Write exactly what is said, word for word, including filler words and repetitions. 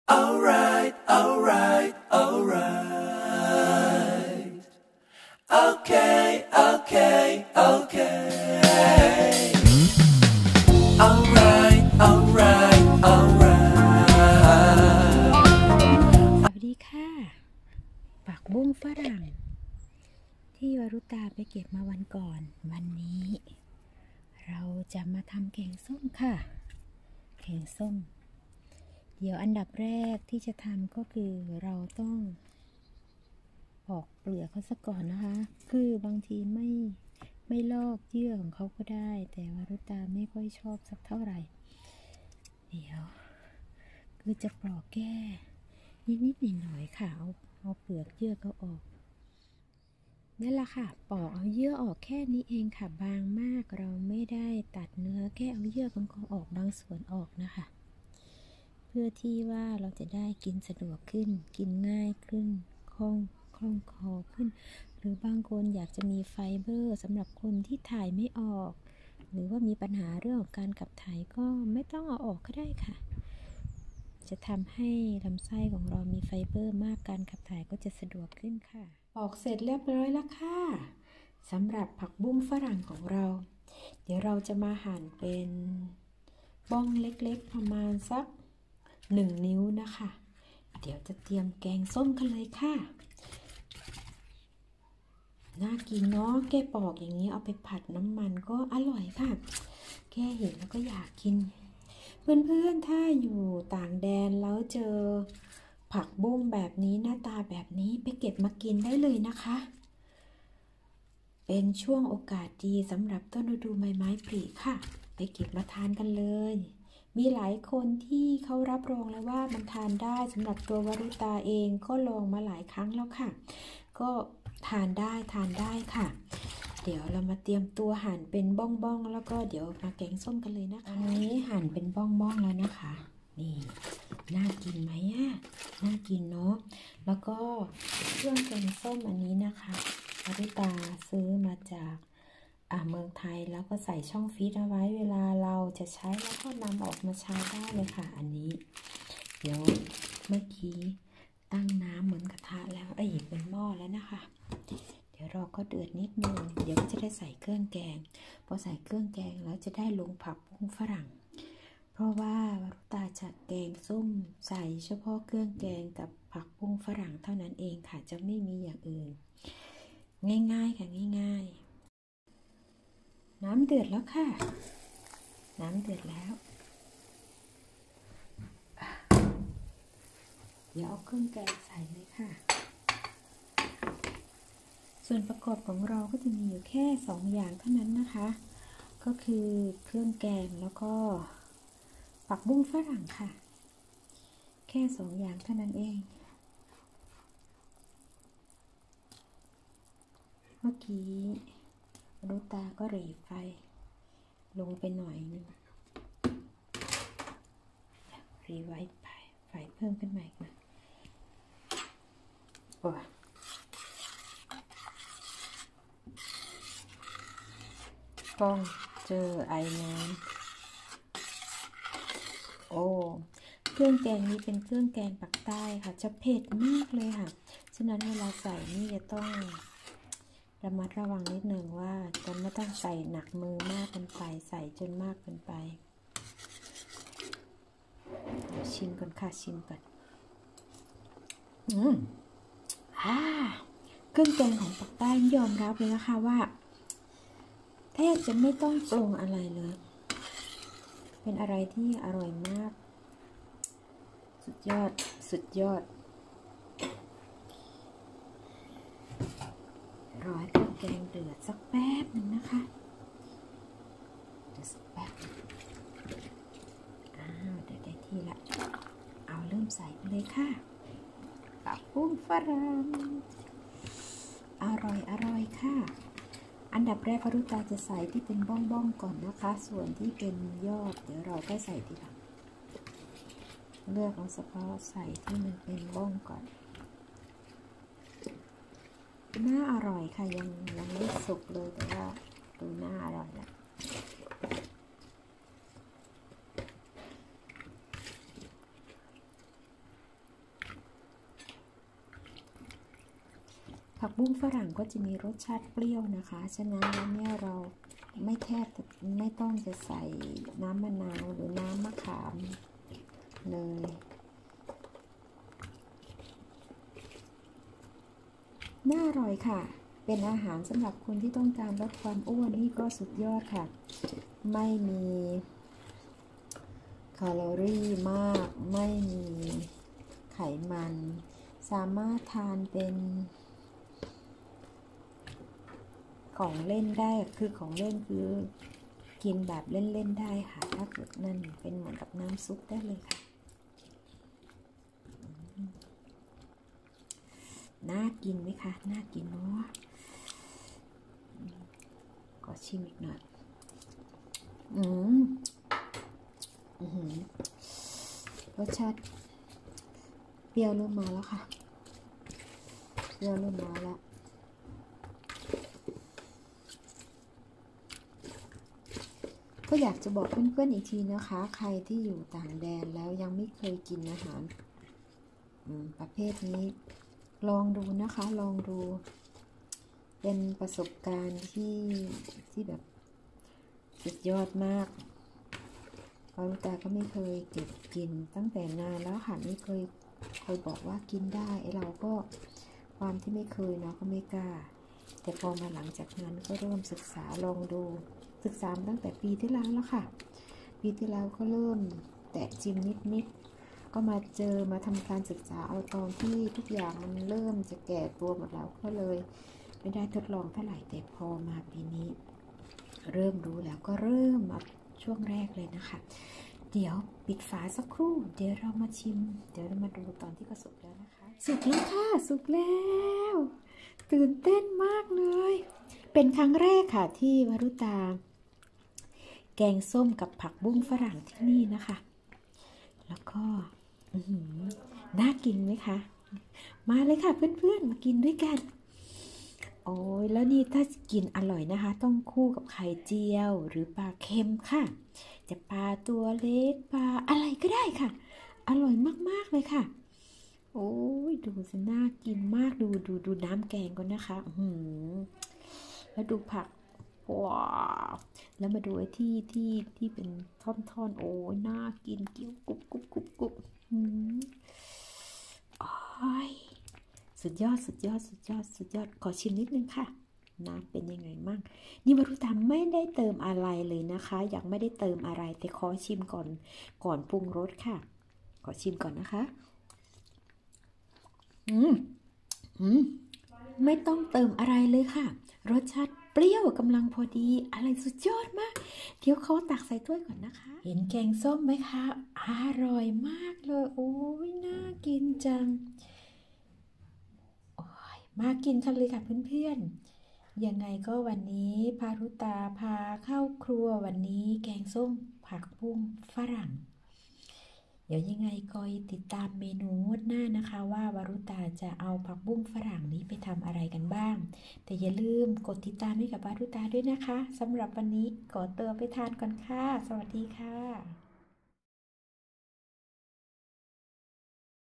Alright, alright, alright. Okay, okay, okay. Alright, alright, alright. สวัสดีค่ะผักบุ้งฝรั่งที่วรุตาไปเก็บมาวันก่อนวันนี้เราจะมาทำแกงส้มค่ะแกงส้มเดี๋ยวอันดับแรกที่จะทำก็คือเราต้องปอกเปลือกเขาซะก่อนนะคะคือบางทีไม่ไม่ลอกเยื่อของเขาก็ได้แต่วรุตาไม่ค่อยชอบสักเท่าไหร่เดี๋ยวคือจะปอกแก้นิดๆหน่อยๆค่ะเอาเอาเปลือกเยื่อเขาออกนั่นแหละค่ะปอกเอาเยื่อออกแค่นี้เองค่ะบางมากเราไม่ได้ตัดเนื้อแค่เอาเยื่อของเขาออกบางส่วนออกนะคะเพื่อที่ว่าเราจะได้กินสะดวกขึ้นกินง่ายขึ้นคล่องคล่องคอขึ้นหรือบางคนอยากจะมีไฟเบอร์สำหรับคนที่ถ่ายไม่ออกหรือว่ามีปัญหาเรื่องของการขับถ่ายก็ไม่ต้องเอาออกก็ได้ค่ะจะทำให้ลำไส้ของเรามีไฟเบอร์มากการขับถ่ายก็จะสะดวกขึ้นค่ะปอกเสร็จเรียบร้อยแล้วค่ะสำหรับผักบุ้งฝรั่งของเราเดี๋ยวเราจะมาหั่นเป็นบ้องเล็กๆประมาณสักหนึ่งนิ้วนะคะเดี๋ยวจะเตรียมแกงส้มกันเลยค่ะน่ากินเนาะแกปอกอย่างนี้เอาไปผัดน้ำมันก็อร่อยค่ะแกเห็นแล้วก็อยากกินเพื่อนๆถ้าอยู่ต่างแดนแล้วเจอผักบุ้งแบบนี้หน้าตาแบบนี้ไปเก็บมากินได้เลยนะคะเป็นช่วงโอกาสดีสำหรับต้นฤดูใบไม้ผลิค่ะไปเก็บมาทานกันเลยมีหลายคนที่เขารับรองแล้วว่ามันทานได้สำหรับตัววรุตาเองก็ลองมาหลายครั้งแล้วค่ะก็ทานได้ทานได้ค่ะเดี๋ยวเรามาเตรียมตัวหั่นเป็นบ้องๆแล้วก็เดี๋ยวมาแกงส้มกันเลยนะคะอันนี้หั่นเป็นบ้องๆแล้วนะคะนี่น่ากินไหมอ่ะน่ากินเนาะแล้วก็เครื่องแกงส้มอันนี้นะคะวรุตาซื้อมาจากอ่าเมืองไทยแล้วก็ใส่ช่องฟรีซเอาไว้เวลาเราจะใช้แล้วก็นำออกมาใช้ได้เลยค่ะอันนี้เดี๋ยวเมื่อกี้ตั้งน้ำเหมือนกระทะแล้วเอ้ยเป็นหม้อแล้วนะคะเดี๋ยวรอก็เดือดนิดนึงเดี๋ยวก็จะได้ใส่เครื่องแกงพอใส่เครื่องแกงแล้วจะได้ลงผักบุ้งฝรั่งเพราะว่าวรุตาจะแกงส้มใส่เฉพาะเครื่องแกงกับผักบุ้งฝรั่งเท่านั้นเองค่ะจะไม่มีอย่างอื่นง่ายๆค่ะง่ายๆน้ำเดือดแล้วค่ะน้ำเดือดแล้วเดี๋ยวเอาเครื่องแกงใส่เลยค่ะส่วนประกอบของเราก็จะมีอยู่แค่สองอย่างเท่านั้นนะคะก็คือเครื่องแกงแล้วก็ผักบุ้งฝรั่งค่ะแค่สองอย่างเท่านั้นเองเมื่อกี้ลูกตาก็หรี่ไฟลงไปหน่อยนึงรีไว้ไปไฟเพิ่มขึ้นมาอีกนะโอ้กล้องเจอไอน้ำโอ้เครื่องแกงนี้เป็นเครื่องแกงปักใต้ค่ะจะเผ็ดมากเลยค่ะฉะนั้นเวลาใส่นี่จะต้องระมัดระวังนิดหนึ่งว่าจะไม่ต้องใส่หนักมือมากเกินไปใส่จนมากเกินไปชิมก่อนค่ะชิมก่อนอืมอ่าเครื่องแกงของปักใต้ยอมรับเลยนะคะว่าแทบจะไม่ต้องปรุงอะไรเลยเป็นอะไรที่อร่อยมากสุดยอดสุดยอดรอให้เครื่องแกงเดือดสักแป๊บหนึ่งนะคะเดือดสักแป๊บอ้าวเดือดได้ที่ละเอาเริ่มใส่ไปเลยค่ะผักบุ้งฝรั่งอร่อยอร่อยค่ะอันดับแรกวรุตาจะใส่ที่เป็นบ้องๆก่อนนะคะส่วนที่เป็นยอดเดี๋ยวเราก็ใส่ทีหลังเลือกเอาเฉพาะใส่ที่มันเป็นบ้องก่อนน่าอร่อยค่ะยังยังไม่สุกเลยแต่ว่าดูน่าอร่อยแล้วผักบุ้งฝรั่งก็จะมีรสชาติเปรี้ยวนะคะฉะนั้นแล้วเนี่ยเราไม่แทบไม่ต้องจะใส่น้ำมะนาวหรือน้ำมะขามเลยน่าอร่อยค่ะเป็นอาหารสำหรับคนที่ต้องการลดความอ้วนนี่ก็สุดยอดค่ะไม่มีแคลอรี่มากไม่มีไขมันสามารถทานเป็นของเล่นได้คือของเล่นคือกินแบบเล่นๆได้ค่ะถ้าเกิดนั่นเป็นเหมือนกับน้ำซุปได้เลยค่ะน่ากินไหมคะน่ากินเนาะก็ชิมอีกหน่อยอืมอืมรสชาติเปรี้ยวเริ่มมาแล้วค่ะเปรี้ยวเริ่มมาแล้วก็อยากจะบอกเพื่อนๆอีกทีนะคะใครที่อยู่ต่างแดนแล้วยังไม่เคยกินอาหารประเภทนี้ลองดูนะคะลองดูเป็นประสบการณ์ที่ที่แบบสุดยอดมากปารุตาก็ไม่เคยเก็บกินตั้งแต่นานแล้วค่ะไม่เคยเคยบอกว่ากินได้ไอเราก็ความที่ไม่เคยเนาะก็ไม่กล้าแต่พอมาหลังจากนั้นก็เริ่มศึกษาลองดูศึกษาตั้งแต่ปีที่แล้วแล้วค่ะปีที่แล้วก็เริ่มแตะจิมนิดๆก็มาเจอมาทำการศึกษาเอาตอนที่ทุกอย่างมันเริ่มจะแก่ตัวหมดแล้วก็เลยไม่ได้ทดลองเท่าไหร่แต่พอมาปีนี้เริ่มรู้แล้วก็เริ่มมาช่วงแรกเลยนะคะเดี๋ยวปิดฝาสักครู่เดี๋ยวเรามาชิมเดี๋ยวเรามาดูตอนที่ก็สุกแล้วนะคะสุกแล้วค่ะสุกแล้วตื่นเต้นมากเลยเป็นครั้งแรกค่ะที่วรุตาแกงส้มกับผักบุ้งฝรั่งที่นี่นะคะแล้วก็น่ากินไหมคะมาเลยค่ะเพื่อนๆมากินด้วยกันโอ้ยแล้วนี่ถ้ากินอร่อยนะคะต้องคู่กับไข่เจียวหรือปลาเค็มค่ะจะปลาตัวเล็กปลาอะไรก็ได้ค่ะอร่อยมากๆเลยค่ะโอ้ยดูสิน่ากินมากดูดูดูน้ำแกงก่อนนะคะอืมแล้วดูผักว้าวแล้วมาดูไอ้ที่ที่ที่เป็นท่อนๆโอ้ยน่ากินกิ้วกุบกุบกุบกุบอืมอ้อยสุดยอดสุดยอดสุดยอดสุดยอดขอชิมนิดนึงค่ะน้ำเป็นยังไงมั่งนี่วรุตาไม่ได้เติมอะไรเลยนะคะยังไม่ได้เติมอะไรแต่ขอชิมก่อนก่อนปรุงรสค่ะขอชิมก่อนนะคะอืมอืมไม่ต้องเติมอะไรเลยค่ะรสชาติเปรี้ยวกำลังพอดีอะไรสุดยอดมากเดี๋ยวเขาตักใส่ถ้วยก่อนนะคะเห็นแกงส้มไหมคะอร่อยมากเลยโอ้ยน่ากินจังมากินกันเลยค่ะเพื่อนๆยังไงก็วันนี้พารุตาพาเข้าครัววันนี้แกงส้มผักบุ้งฝรั่งเดี๋ยวยังไงคอยติดตามเมนูงวดหน้านะคะว่าวารุตาจะเอาผักบุ้งฝรั่งนี้ไปทำอะไรกันบ้างแต่อย่าลืมกดติดตามให้กับวารุตาด้วยนะคะสำหรับวันนี้ขอตัวไปทานก่อนค่ะสวัสดีค่ะ